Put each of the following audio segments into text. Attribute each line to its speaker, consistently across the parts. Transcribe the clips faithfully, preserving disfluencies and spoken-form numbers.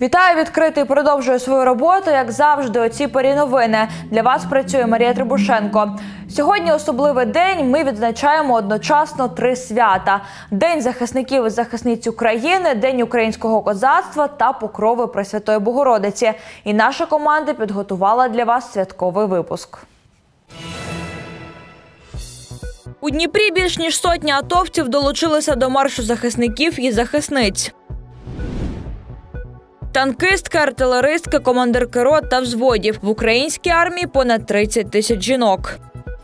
Speaker 1: Вітаю, відкритий продовжує свою роботу, як завжди, о цій порі новини. Для вас працює Марія Трибушенко. Сьогодні особливий день, ми відзначаємо одночасно три свята. День захисників і захисниць України, День українського козацтва та Покрови Пресвятої Богородиці. І наша команда підготувала для вас святковий випуск. У Дніпрі більш ніж сотня атовців долучилися до маршу захисників і захисниць. Танкистки, артилеристки, командирки рот та взводів. В українській армії понад тридцять тисяч жінок.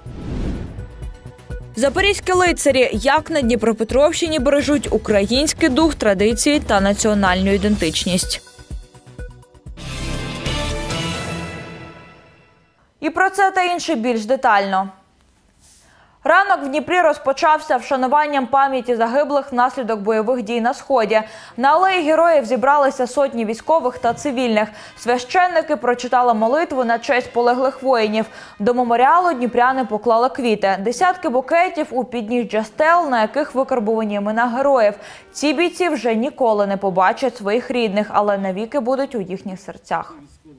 Speaker 1: Запорізькі лицарі. Як на Дніпропетровщині бережуть український дух, традиції та національну ідентичність. І про це та інше більш детально. Ранок в Дніпрі розпочався вшануванням пам'яті загиблих внаслідок бойових дій на Сході. На алеї Героїв зібралися сотні військових та цивільних. Священники прочитали молитву на честь полеглих воїнів. До меморіалу дніпряни поклали квіти. Десятки букетів у підніжжя стел, на яких викарбувані імена героїв. Ці бійці вже ніколи не побачать своїх рідних, але навіки будуть у їхніх серцях.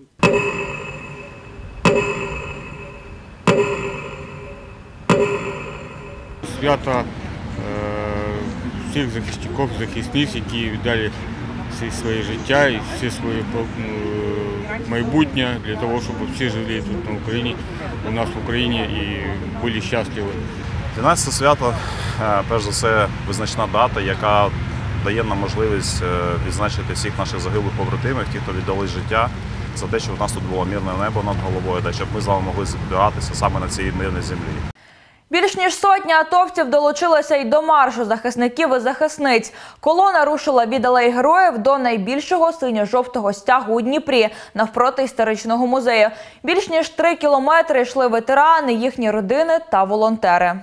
Speaker 2: Свято е, всіх захисників, захисниць, які віддали всі своє життя і всі своє е, майбутнє для того, щоб всі жили тут на Україні, у нас в Україні і були щасливі.
Speaker 3: Для нас це свято, перш за все, визначна дата, яка дає нам можливість відзначити всіх наших загиблих побратимів, ті, хто віддали життя за те, щоб у нас тут було мирне небо над головою, щоб ми з вами могли збиратися саме на цій мирній землі.
Speaker 1: Більш ніж сотня атовців долучилася й до маршу захисників і захисниць. Колона рушила від алеї Героїв до найбільшого синьо-жовтого стягу у Дніпрі, навпроти історичного музею. Більш ніж три кілометри йшли ветерани, їхні родини та волонтери.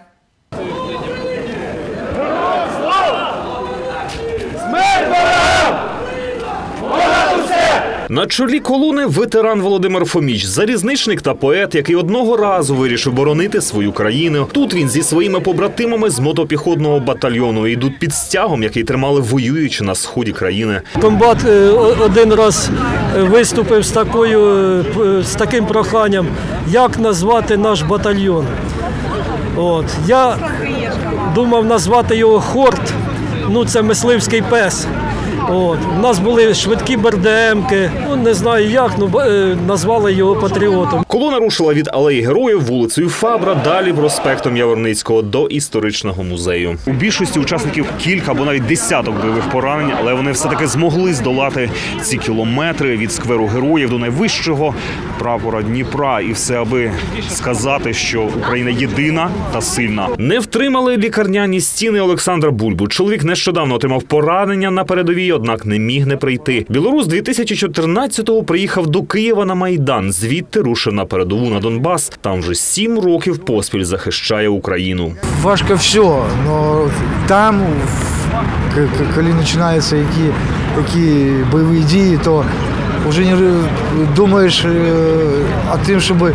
Speaker 4: На чолі колони ветеран Володимир Фоміч, залізничник та поет, який одного разу вирішив боронити свою країну. Тут він зі своїми побратимами з мотопіхотного батальйону йдуть під стягом, який тримали воюючи на сході країни.
Speaker 5: Комбат один раз виступив з, такою, з таким проханням, як назвати наш батальйон. От. Я думав назвати його «Хорт», ну це мисливський пес. От. У нас були швидкі бердемки, ну, не знаю як, ну, назвали його патріотом.
Speaker 4: Колона рушила від алеї Героїв вулицею Фабра, далі проспектом Яворницького до історичного музею. У більшості учасників кілька або навіть десяток бойових поранень, але вони все-таки змогли здолати ці кілометри від скверу Героїв до найвищого прапора Дніпра. І все аби сказати, що Україна єдина та сильна. Не втримали лікарняні стіни Олександра Бульбу. Чоловік нещодавно отримав поранення на передовій, однак не міг не прийти. Білорус дві тисячі чотирнадцятого приїхав до Києва на Майдан, звідти рушив на передову на Донбас. Там вже сім років поспіль захищає Україну.
Speaker 6: Важко все, але там, коли починаються які, які бойові дії, то вже не думаєш о тим, щоб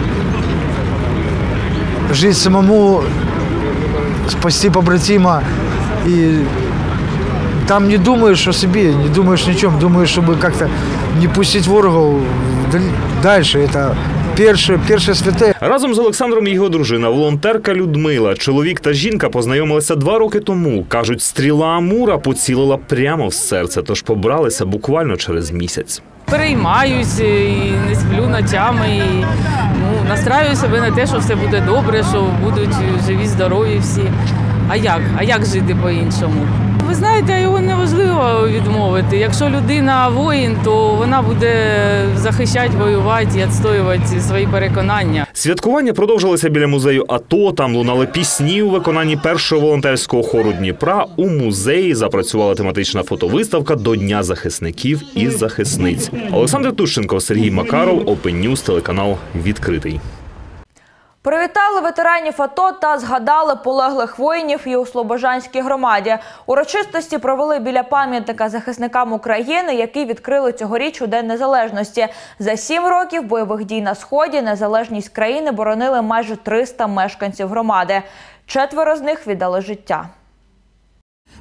Speaker 6: жити самому, спасти побратима і там не думаешь о себе, не думаешь ни о чем, думаешь, чтобы как-то не пустить ворогов дальше. Это перше, перше святе.
Speaker 4: Разом з Олександром і його дружина, волонтерка Людмила. Чоловік та жінка познайомилися два роки тому. Кажуть, стріла Амура поцілила прямо в серце, тож побралися буквально через місяць.
Speaker 7: Переймаюсь і не сплю ночами, і ну, настраюю себе на те, що все буде добре, що будуть живі, здорові всі. А як? А як жити по-іншому? Ви знаєте, його неможливо відмовити. Якщо людина воїн, то вона буде захищати, воювати і відстоювати свої переконання.
Speaker 4: Святкування продовжилося біля музею АТО. Там лунали пісні у виконанні першого волонтерського хору Дніпра. У музеї запрацювала тематична фотовиставка до Дня захисників і захисниць. Олександр Тущенко, Сергій Макаров, Open News, телеканал «Відкритий».
Speaker 1: Привітали ветеранів АТО та згадали полеглих воїнів і у Слобожанській громаді. Урочистості провели біля пам'ятника захисникам України, який відкрили цьогоріч у День Незалежності. За сім років бойових дій на Сході незалежність країни боронили майже триста мешканців громади. Четверо з них віддали життя.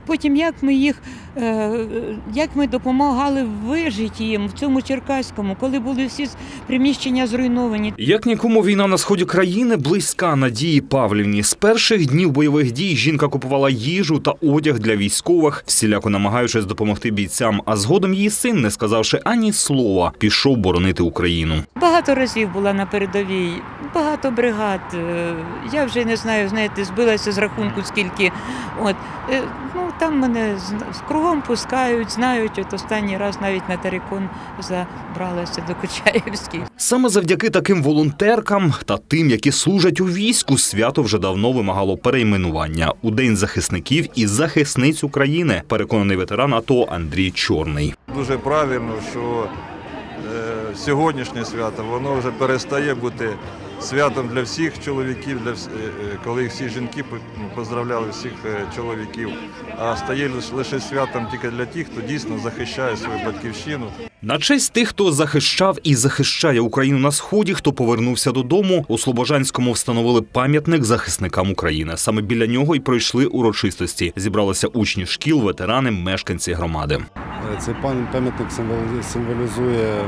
Speaker 8: Потім як ми їх, як ми допомагали вижити їм в цьому Черкаському, коли були всі приміщення зруйновані.
Speaker 4: Як нікому війна на сході країни близька Надії Павлівні. З перших днів бойових дій жінка купувала їжу та одяг для військових, всіляко намагаючись допомогти бійцям. А згодом її син, не сказавши ані слова, пішов боронити Україну.
Speaker 8: Багато разів була на передовій, багато бригад. Я вже не знаю, знаєте, збилася з рахунку скільки. От, ну, там мене кругом пускають, знають. От останній раз навіть на Терекон забралася до Кучаєвських.
Speaker 4: Саме завдяки таким волонтеркам та тим, які служать у війську, свято вже давно вимагало перейменування у День захисників і захисниць України, переконаний ветеран АТО Андрій Чорний.
Speaker 9: Дуже правильно, що е, сьогоднішнє свято, воно вже перестає бути святом для всіх чоловіків, для, коли всі жінки поздравляли всіх чоловіків, а стає лише святом тільки для тих, хто дійсно захищає свою батьківщину.
Speaker 4: На честь тих, хто захищав і захищає Україну на Сході, хто повернувся додому, у Слобожанському встановили пам'ятник захисникам України. Саме біля нього й пройшли урочистості. Зібралися учні шкіл, ветерани, мешканці громади.
Speaker 10: Цей пам'ятник символізує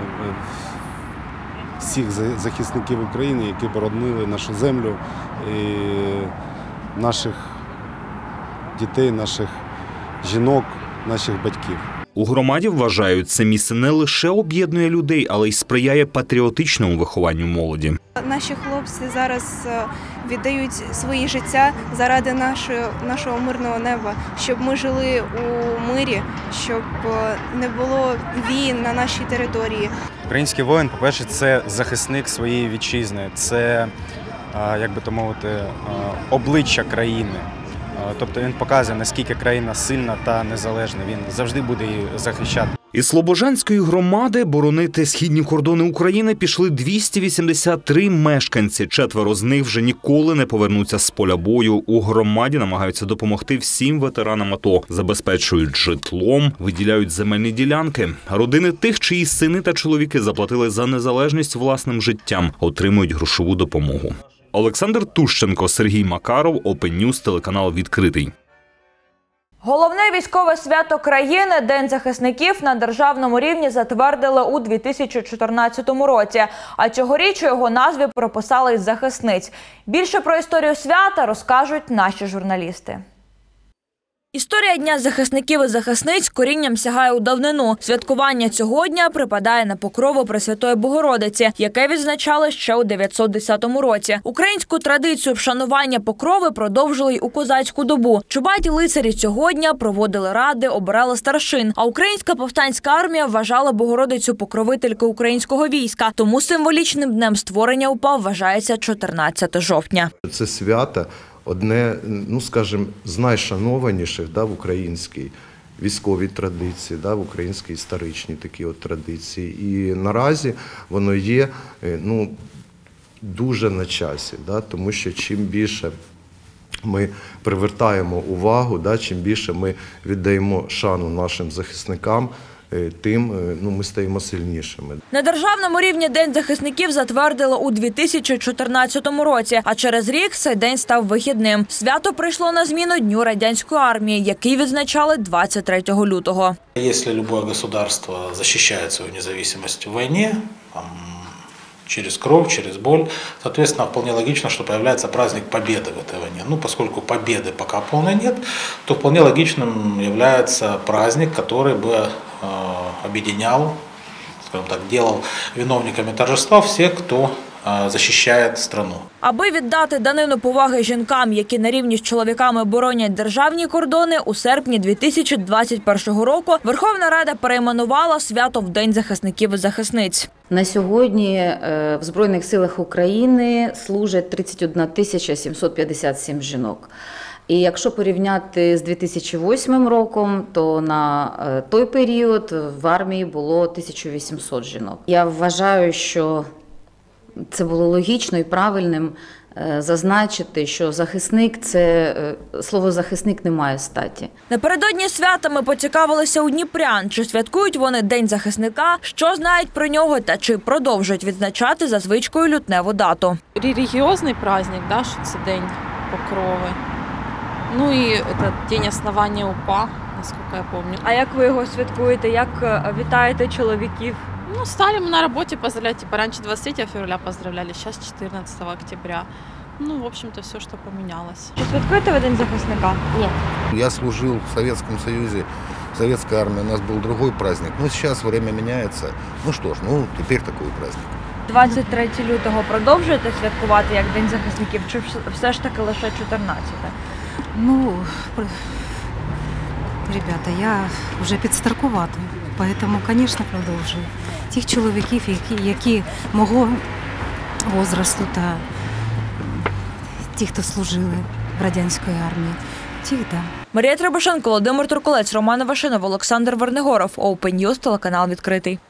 Speaker 10: всіх захисників України, які боронили нашу землю, і наших дітей, наших жінок, наших батьків.
Speaker 4: У громаді вважають, це місце не лише об'єднує людей, але й сприяє патріотичному вихованню молоді.
Speaker 11: Наші хлопці зараз віддають свої життя заради нашого, нашого мирного неба, щоб ми жили у мирі, щоб не було війн на нашій території.
Speaker 12: Український воїн, по-перше, це захисник своєї вітчизни, це, як би то мовити, обличчя країни. Тобто він показує, наскільки країна сильна та незалежна. Він завжди буде її захищати.
Speaker 4: Із Слобожанської громади боронити східні кордони України пішли двісті вісімдесят три мешканці. Четверо з них вже ніколи не повернуться з поля бою. У громаді намагаються допомогти всім ветеранам АТО. Забезпечують житлом, виділяють земельні ділянки. Родини тих, чиї сини та чоловіки заплатили за незалежність власним життям, отримують грошову допомогу. Олександр Тущенко, Сергій Макаров, Open News, телеканал «Відкритий».
Speaker 1: Головне військове свято країни – День захисників на державному рівні затвердили у дві тисячі чотирнадцятому році, а цьогоріч у його назві прописали й захисниць. Більше про історію свята розкажуть наші журналісти. Історія Дня захисників і захисниць корінням сягає у давнину. Святкування цього дня припадає на покрову Пресвятої Богородиці, яке відзначали ще у дев'ятсот десятому році. Українську традицію вшанування покрови продовжили й у козацьку добу. Чубаті лицарі цього дня проводили ради, обирали старшин, а українська повстанська армія вважала Богородицю покровителькою українського війська. Тому символічним днем створення УПА вважається чотирнадцяте жовтня.
Speaker 13: Це свято одне, ну скажімо, з найшанованіших да, в українській військовій традиції, да, в українській історичній такі от традиції. І наразі воно є ну, дуже на часі, да, тому що чим більше ми привертаємо увагу, да, чим більше ми віддаємо шану нашим захисникам, тим ну, ми стаємо сильнішими.
Speaker 1: На державному рівні День захисників затвердили у дві тисячі чотирнадцятому році, а через рік цей день став вихідним. Свято прийшло на зміну Дню радянської армії, який відзначали двадцять третього лютого.
Speaker 14: Якщо будь-яке государство захищає свою незалежність в війні, через кровь, через боль, соответственно, вполне логично, что появляется праздник Победы в этой войне. Ну, поскольку победы пока полной нет, то вполне логичным является праздник, который бы э, объединял, скажем так, делал виновниками торжества всех, кто э, защищает страну.
Speaker 1: Аби віддати данину поваги жінкам, які на рівні з чоловіками боронять державні кордони, у серпні дві тисячі двадцять першого року Верховна Рада перейменувала свято в День захисників і захисниць.
Speaker 15: На сьогодні в Збройних силах України служать тридцять одна тисяча сімсот п'ятдесят сім жінок. І якщо порівняти з дві тисячі восьмим роком, то на той період в армії було тисяча вісімсот жінок. Я вважаю, що це було логічно і правильним зазначити, що захисник – це слово «захисник» не має статі.
Speaker 1: Напередодні свята ми поцікавилися у дніпрян, чи святкують вони День захисника, що знають про нього та чи продовжують відзначати за звичкою лютневу дату.
Speaker 7: Релігіозний праздник, да, що це День покрови.
Speaker 16: Ну и это день основания УПА, насколько я помню.
Speaker 1: А як ви його святкуєте? Як е, вітаєте чоловіків?
Speaker 16: Ну, стали мы на работе поздравлять, типа раньше двадцать третьего февраля поздравляли, сейчас четырнадцатого октября. Ну, в общем-то, все, что поменялось.
Speaker 1: Чи святкуєте ви День захисника?
Speaker 16: Нет.
Speaker 17: Я служил в Советском Союзе, в Советской армии, у нас был другой праздник. Но сейчас время меняется. Ну что ж, ну теперь такой праздник.
Speaker 1: двадцять третього лютого продовжуєте святкувати як День захисників, чи все ж таки лише чотирнадцяте?
Speaker 18: Ну, ребята, я вже підстаркувата, тому, звісно, продовжую. Тих чоловіків, які, які мого возрасту та ті, хто служили в радянській армії, тих, да.
Speaker 1: Марія Требушенко, Володимир Туркулець, Роман Вашинов, Олександр Вернигоров. Open News, телеканал відкритий.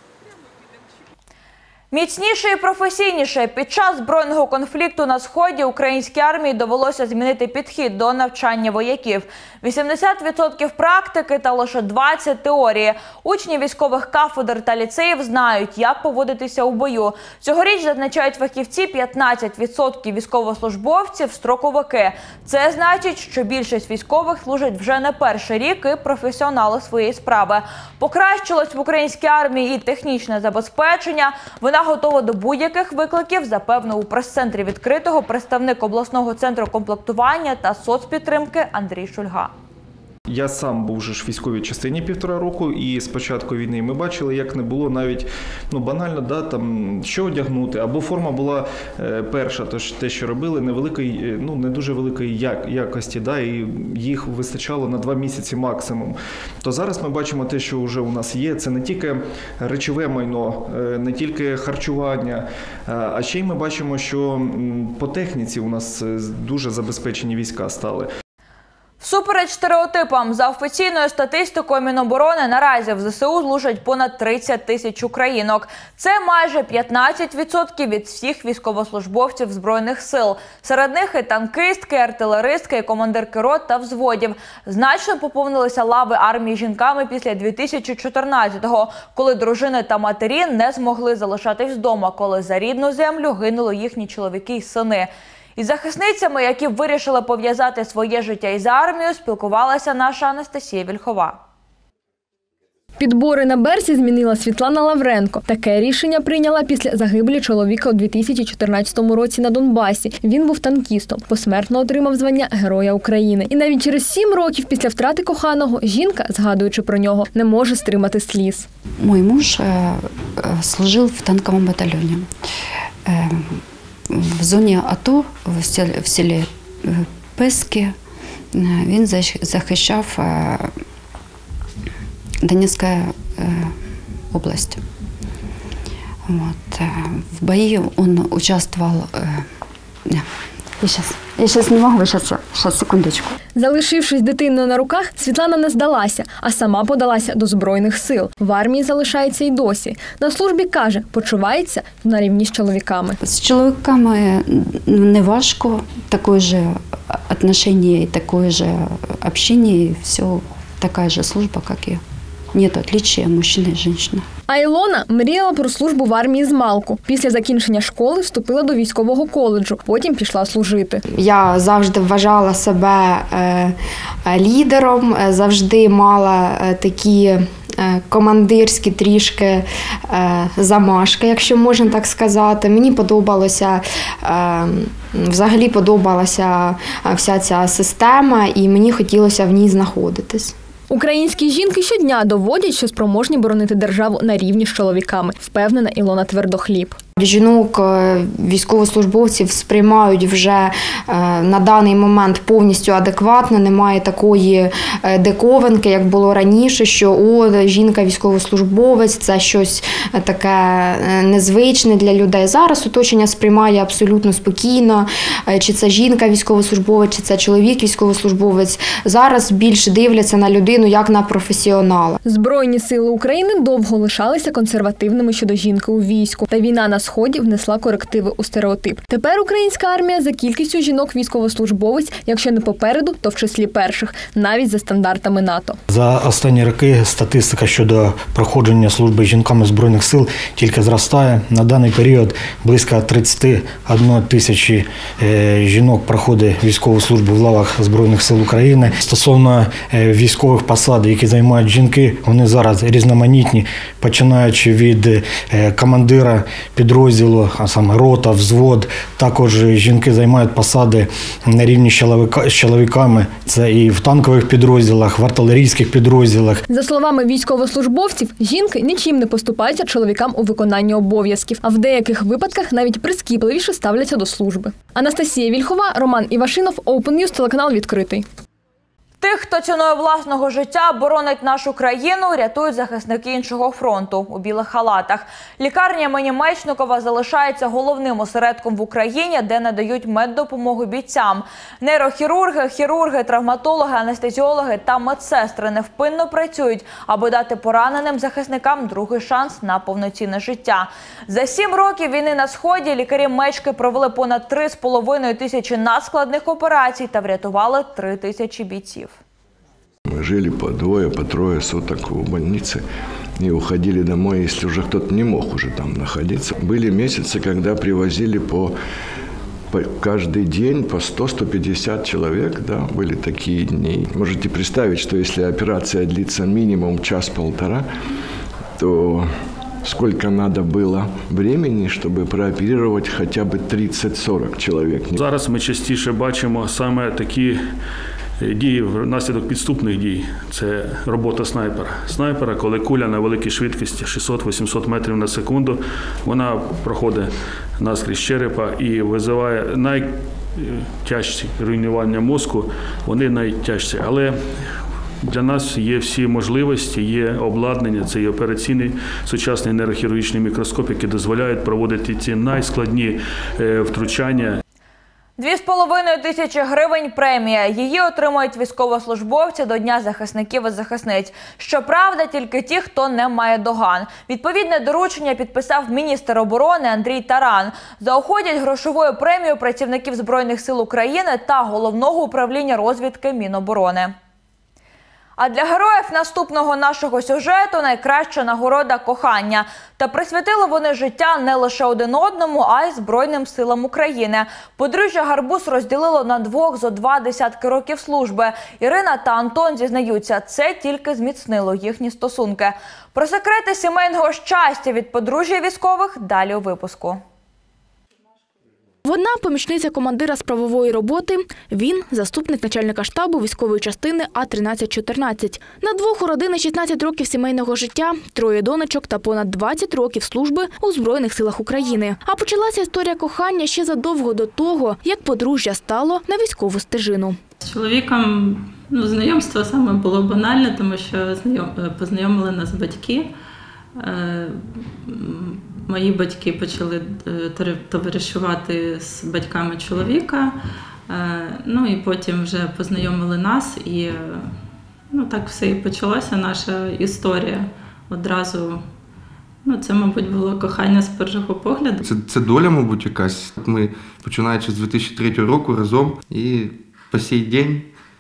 Speaker 1: Міцніше і професійніше. Під час збройного конфлікту на Сході українській армії довелося змінити підхід до навчання вояків. вісімдесят відсотків практики та лише двадцять відсотків теорії. Учні військових кафедр та ліцеїв знають, як поводитися у бою. Цьогоріч, зазначають фахівці, п'ятнадцять відсотків військовослужбовців – строковики. Це значить, що більшість військових служать вже не перший рік і професіонали своєї справи. Покращилось в українській армії і технічне забезпечення. Вона готова до будь-яких викликів, запевнив у прес-центрі відкритого представник обласного центру комплектування та соцпідтримки Андрій Шульга.
Speaker 19: Я сам був вже ж в військовій частині півтора року, і з початку війни ми бачили, як не було навіть ну, банально, да, там, що одягнути. Або форма була е, перша, тож те, що робили, невеликої, ну, не дуже великої як, якості, да, і їх вистачало на два місяці максимум. То зараз ми бачимо те, що вже у нас є. Це не тільки речове майно, е, не тільки харчування, е, а ще й ми бачимо, що м, по техніці у нас дуже забезпечені війська стали.
Speaker 1: Всупереч стереотипам, за офіційною статистикою Міноборони, наразі в ЗСУ служать понад тридцять тисяч українок. Це майже п'ятнадцять відсотків від всіх військовослужбовців Збройних сил. Серед них і танкистки, артилеристки, і командирки рот та взводів. Значно поповнилися лави армії жінками після дві тисячі чотирнадцятого, коли дружини та матері не змогли залишатись вдома, коли за рідну землю гинули їхні чоловіки й сини. Із захисницями, які вирішили пов'язати своє життя із армією, спілкувалася наша Анастасія Вільхова.
Speaker 20: Підбори на берсі змінила Світлана Лавренко. Таке рішення прийняла після загибелі чоловіка у дві тисячі чотирнадцятому році на Донбасі. Він був танкістом, посмертно отримав звання Героя України. І навіть через сім років після втрати коханого жінка, згадуючи про нього, не може стримати сліз.
Speaker 21: Мой муж э, служив в танковому батальйоні. Э, В зоні АТО, в селі, в селі Пески, він захищав Донецьку область. Вот. В бої він участвував. Я зараз, я зараз не можу, зараз, зараз, секундочку.
Speaker 20: Залишившись дитиною на руках, Світлана не здалася, а сама подалася до Збройних сил. В армії залишається й досі. На службі, каже, почувається на рівні з чоловіками.
Speaker 21: З чоловіками не важко, таке ж відношення і таке ж общення, і все така ж служба, як і. Нет отличия мужчини і жінки.
Speaker 20: А Ілона мріяла про службу в армії з малку. Після закінчення школи вступила до військового коледжу, потім пішла служити.
Speaker 22: Я завжди вважала себе е, лідером, завжди мала е, такі е, командирські трішки е, замашки, якщо можна так сказати. Мені подобалося, е, взагалі подобалася вся ця система, і мені хотілося в ній знаходитись.
Speaker 20: Українські жінки щодня доводять, що спроможні боронити державу на рівні з чоловіками, впевнена Ілона Твердохліб.
Speaker 22: Жінок військовослужбовців сприймають вже на даний момент повністю адекватно, немає такої диковинки, як було раніше, що о, жінка військовослужбовець – це щось таке незвичне для людей. Зараз оточення сприймає абсолютно спокійно, чи це жінка військовослужбовець, чи це чоловік військовослужбовець. Зараз більше дивляться на людину як на професіонала.
Speaker 20: Збройні сили України довго лишалися консервативними щодо жінки у війську. Та війна на Сході внесла корективи у стереотип. Тепер українська армія за кількістю жінок-військовослужбовець, якщо не попереду, то в числі перших, навіть за стандартами НАТО.
Speaker 2: За останні роки статистика щодо проходження служби жінками Збройних сил тільки зростає. На даний період близько тридцять одна тисячі жінок проходить військову службу в лавах Збройних сил України. Стосовно військових посад, які займають жінки, вони зараз різноманітні, починаючи від командира підрозділу, а саме рота, взвод. Також жінки займають посади на рівні з чоловіками. Це і в танкових підрозділах, в артилерійських підрозділах.
Speaker 20: За словами військовослужбовців, жінки нічим не поступаються чоловікам у виконанні обов'язків, а в деяких випадках навіть прискіпливіше ставляться до служби. Анастасія Вільхова, Роман Івашинов, Open News, телеканал «Відкритий».
Speaker 1: Тих, хто ціною власного життя боронить нашу країну, рятують захисники іншого фронту у білих халатах. Лікарня імені Мечникова залишається головним осередком в Україні, де надають меддопомогу бійцям. Нейрохірурги, хірурги, травматологи, анестезіологи та медсестри невпинно працюють, аби дати пораненим захисникам другий шанс на повноцінне життя. За сім років війни на Сході лікарі Мечки провели понад три з половиною тисячі надскладних операцій та врятували три тисячі бійців.
Speaker 3: Мы жили по двое, по трое суток в больнице и уходили домой, если уже кто-то не мог уже там находиться. Были месяцы, когда привозили по, по каждый день по сто — сто пятьдесят человек, да, были такие дни. Можете представить, что если операция длится минимум час-полтора, то сколько надо было времени, щоб прооперувати хоча б тридцять — сорок чоловік.
Speaker 23: Зараз ми частіше бачимо саме такі дії внаслідок підступних дій. Це робота снайпера. Снайпера, коли куля на великій швидкості шістсот — вісімсот метрів на секунду, вона проходить наскрізь черепа і визиває найтяжчі руйнування мозку, вони найтяжчі. Але для нас є всі можливості, є обладнання, це є операційний сучасний нейрохірургічний мікроскоп, який дозволяє проводити ці найскладні втручання.
Speaker 1: Дві з половиною тисячі гривень премія. Її отримують військовослужбовці до Дня захисників і захисниць. Щоправда, тільки ті, хто не має доган. Відповідне доручення підписав міністр оборони Андрій Таран. Заохотять грошовою премією працівників Збройних сил України та Головного управління розвідки Міноборони. А для героїв наступного нашого сюжету найкраща нагорода – кохання. Та присвятили вони життя не лише один одному, а й Збройним силам України. Подружжя Гарбуз розділило на двох зо два десятки років служби. Ірина та Антон зізнаються, це тільки зміцнило їхні стосунки. Про секрети сімейного щастя від подружжя військових далі у випуску.
Speaker 24: Вона – помічниця командира з правової роботи, він – заступник начальника штабу військової частини А тринадцять чотирнадцять. На двох у родини шістнадцять років сімейного життя, троє донечок та понад двадцять років служби у Збройних силах України. А почалася історія кохання ще задовго до того, як подружжя стало на військову стежину.
Speaker 25: З чоловіком ну, знайомство саме було банальне, тому що познайомили нас батьки. Мої батьки почали товаришувати з батьками чоловіка, ну і потім вже познайомили нас, і ну, так все і почалася наша історія. Одразу, ну це, мабуть, було кохання з першого погляду.
Speaker 26: Це, це доля, мабуть, якась. Ми, починаючи з дві тисячі третього року, разом і по сей день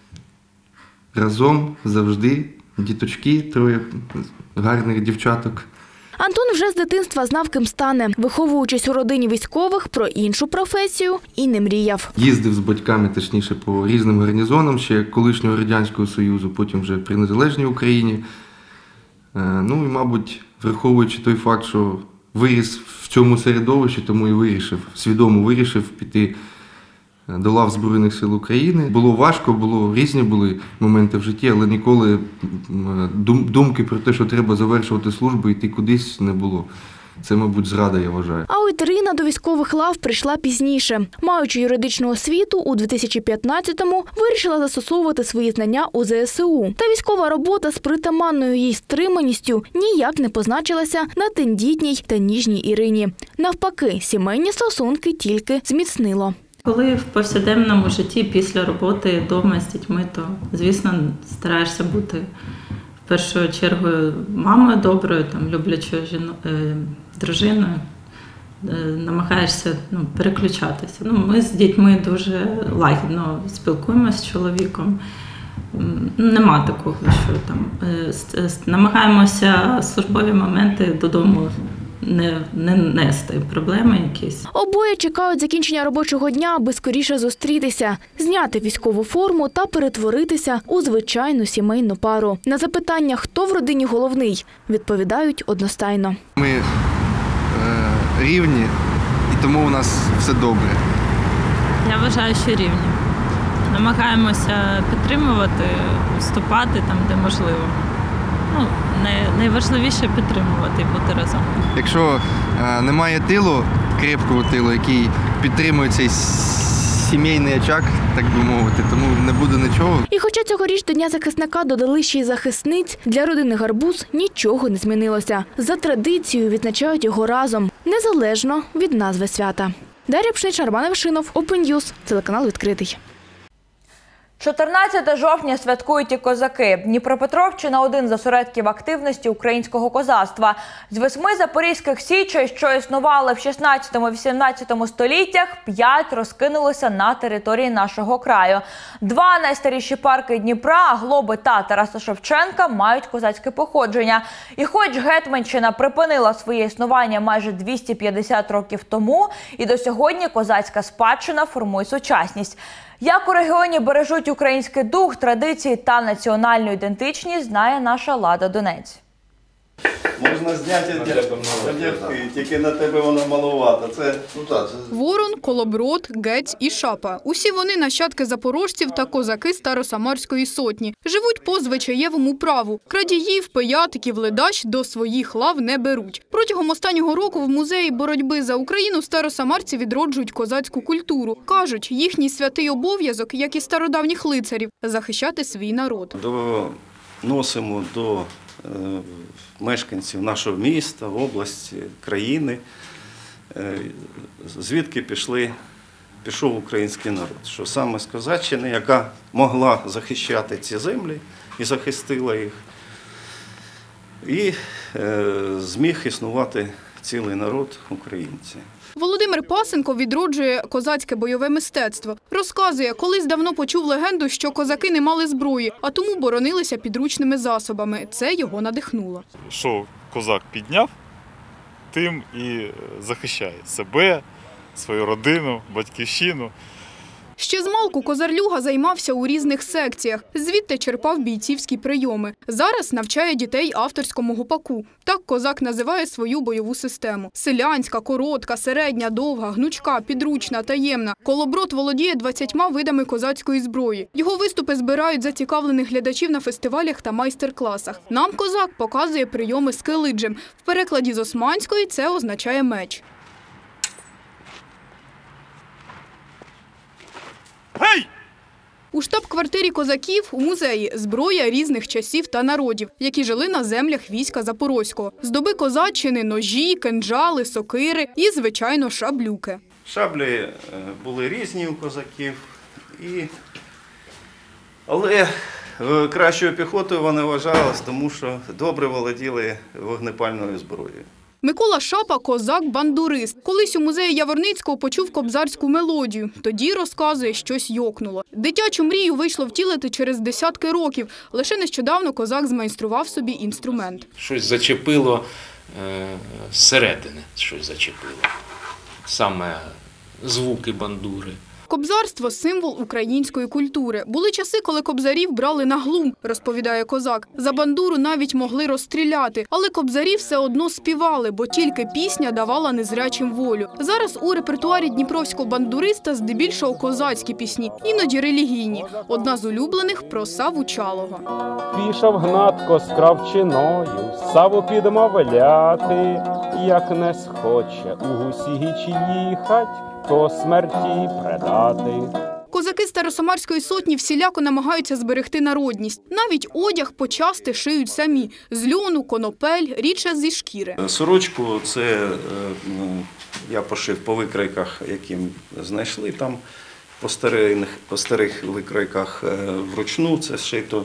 Speaker 26: разом завжди діточки, троє гарних дівчаток.
Speaker 24: Антон вже з дитинства знав, ким стане. Виховуючись у родині військових, про іншу професію і не мріяв.
Speaker 26: Їздив з батьками, точніше, по різним гарнізонам ще колишнього Радянського Союзу, потім вже при незалежній Україні. Ну і, мабуть, враховуючи той факт, що виріс в цьому середовищі, тому і вирішив, свідомо вирішив піти до лав Збройних сил України. Було важко, було різні були моменти в житті, але ніколи думки про те, що треба завершувати службу і йти кудись, не було. Це, мабуть, зрада, я вважаю.
Speaker 24: А от Ірина до військових лав прийшла пізніше. Маючи юридичну освіту, у дві тисячі п'ятнадцятому вирішила застосовувати свої знання у зе ес у. Та військова робота з притаманною їй стриманістю ніяк не позначилася на тендітній та ніжній Ірині. Навпаки, сімейні стосунки тільки зміцнило.
Speaker 25: Коли в повсякденному житті після роботи вдома з дітьми, то, звісно, стараєшся бути в першу чергу мамою доброю, там, люблячою жіно... е... дружиною. намагаєшся ну, переключатися. Ну, ми з дітьми дуже лагідно спілкуємося з чоловіком. Нема такого, що там намагаємося службові моменти додому не, не нести, проблеми якісь.
Speaker 24: Обоє чекають закінчення робочого дня, аби скоріше зустрітися, зняти військову форму та перетворитися у звичайну сімейну пару. На запитання, хто в родині головний, відповідають одностайно.
Speaker 26: Ми е, рівні, і тому у нас все добре.
Speaker 25: Я вважаю, що рівні. Намагаємося підтримувати, вступати там, де можливо. Ну, найважливіше підтримувати і бути разом.
Speaker 26: Якщо е, немає тилу, крепкого тилу, який підтримує цей сімейний очаг, так би мовити, тому не буде нічого.
Speaker 24: І хоча цьогоріч до Дня захисника додали ще й захисниць, для родини Гарбуз нічого не змінилося. За традицією відзначають його разом, незалежно від назви свята. Дар'я Пшнич, Роман Евшинов, Open News, телеканал «Відкритий».
Speaker 1: чотирнадцяте жовтня святкують і козаки. Дніпропетровщина – один з осередків активності українського козацтва. З восьми запорізьких січей, що існували в шістнадцятому-вісімнадцятому століттях, п'ять розкинулися на території нашого краю. Два найстаріші парки Дніпра – Глоби та Тараса Шевченка – мають козацьке походження. І хоч Гетьманщина припинила своє існування майже двісті п'ятдесят років тому, і до сьогодні козацька спадщина формує сучасність. Як у регіоні бережуть український дух, традиції та національну ідентичність, знає наша Лада Донець.
Speaker 5: Можна зняти одягти, тільки на тебе вона малувата. Це...
Speaker 6: Ворон, Колоброд, Гець і Шапа. Усі вони нащадки запорожців та козаки Старосамарської сотні. Живуть по звичаєвому праву. Крадіїв, пиятиків, ледач до своїх лав не беруть. Протягом останнього року в музеї боротьби за Україну старосамарці відроджують козацьку культуру. Кажуть, їхній святий обов'язок, як і стародавніх лицарів, захищати свій народ.
Speaker 5: Доносимо до мешканців нашого міста, області, країни, звідки пішли, пішов український народ. Що саме з Козаччини, яка могла захищати ці землі і захистила їх, і зміг існувати цілий народ українців.
Speaker 6: Володимир Пасенко відроджує козацьке бойове мистецтво. Розказує, колись давно почув легенду, що козаки не мали зброї, а тому боронилися підручними засобами. Це його надихнуло.
Speaker 8: Що козак підняв, тим і захищає себе, свою родину, батьківщину.
Speaker 6: Ще змалку Козарлюга займався у різних секціях, звідти черпав бійцівські прийоми. Зараз навчає дітей авторському гопаку. Так козак називає свою бойову систему. Селянська, коротка, середня, довга, гнучка, підручна, таємна. Колоброд володіє двадцятьма видами козацької зброї. Його виступи збирають зацікавлених глядачів на фестивалях та майстер-класах. Нам козак показує прийоми з килиджем. В перекладі з османської це означає меч.
Speaker 8: Гей!
Speaker 6: У штаб-квартирі козаків у музеї зброя різних часів та народів, які жили на землях війська Запорозького. З доби козаччини – ножі, кинджали, сокири і, звичайно, шаблюки.
Speaker 5: Шаблі були різні у козаків, і... але кращою піхотою вони вважалися, тому що добре володіли вогнепальною зброєю.
Speaker 6: Микола Шапа – козак-бандурист. Колись у музеї Яворницького почув кобзарську мелодію. Тоді, розказує, щось йокнуло. Дитячу мрію вийшло втілити через десятки років. Лише нещодавно козак змайстрував собі інструмент.
Speaker 9: Щось зачепило е, зсередини, щось зачепило. Саме звуки бандури.
Speaker 6: Кобзарство – символ української культури. Були часи, коли кобзарів брали на глум, розповідає козак. За бандуру навіть могли розстріляти. Але кобзарі все одно співали, бо тільки пісня давала незрячим волю. Зараз у репертуарі дніпровського бандуриста здебільшого козацькі пісні, іноді релігійні. Одна з улюблених – про Саву Чалого.
Speaker 10: Пішов гнатко з кравчиною, Саву підмовляти, як не схоче у Гусігіч їхать, то смерті предати.
Speaker 6: Козаки Старосамарської сотні всіляко намагаються зберегти народність. Навіть одяг почасти шиють самі – з льону, конопель, рідше зі шкіри.
Speaker 5: Сорочку – це я пошив по викройках, які знайшли там, по старих, по старих викройках вручну. Це шито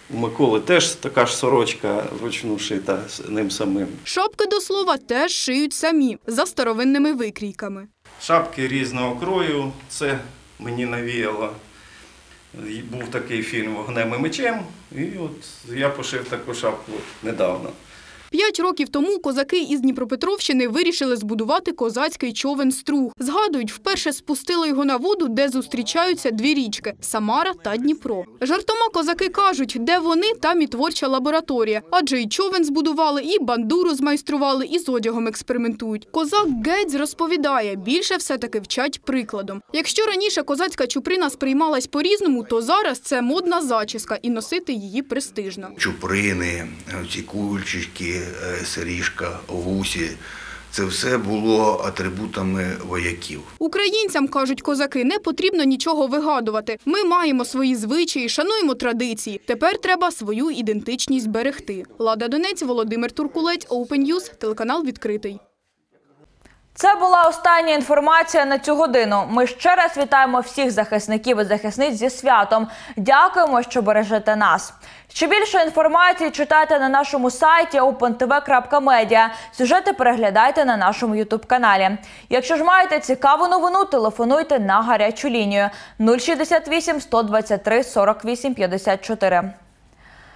Speaker 5: У Миколи теж така ж сорочка вручну шита з ним самим.
Speaker 6: Шапки, до слова, теж шиють самі, за старовинними викрійками.
Speaker 5: Шапки різного крою, це мені навіяло. Був такий фільм «Вогнем і мечем», і от я пошив таку шапку недавно.
Speaker 6: П'ять років тому козаки із Дніпропетровщини вирішили збудувати козацький човен «Струг». Згадують, вперше спустили його на воду, де зустрічаються дві річки – Самара та Дніпро. Жартома козаки кажуть, де вони, там і творча лабораторія. Адже і човен збудували, і бандуру змайстрували, і з одягом експериментують. Козак Гець розповідає, більше все-таки вчать прикладом. Якщо раніше козацька чуприна сприймалась по-різному, то зараз це модна зачіска і носити її престижно.
Speaker 4: Чуприни, ці кульчики, сиріжка, вусі – це все було атрибутами вояків.
Speaker 6: Українцям, кажуть козаки, не потрібно нічого вигадувати. Ми маємо свої звичаї, шануємо традиції. Тепер треба свою ідентичність берегти. Лада Донець, Володимир Туркулець, Open News, телеканал «Відкритий».
Speaker 1: Це була остання інформація на цю годину. Ми ще раз вітаємо всіх захисників і захисниць зі святом. Дякуємо, що бережете нас. Ще більше інформації читайте на нашому сайті опен те ве крапка медіа. Сюжети переглядайте на нашому ютуб-каналі. Якщо ж маєте цікаву новину, телефонуйте на гарячу лінію нуль шістдесят вісім сто двадцять три сорок вісім п'ятдесят чотири.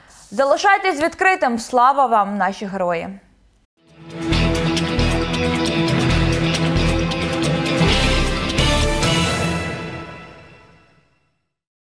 Speaker 1: Залишайтесь відкритим. Слава вам, наші герої!